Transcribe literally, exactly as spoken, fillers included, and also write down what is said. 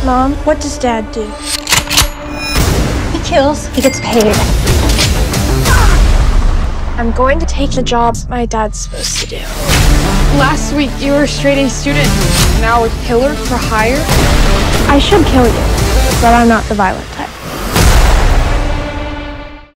Mom, what does Dad do? He kills, he gets paid. I'm going to take the jobs my dad's supposed to do. Last week you were a straight-A student, now a killer for hire? I should kill you, but I'm not the violent type.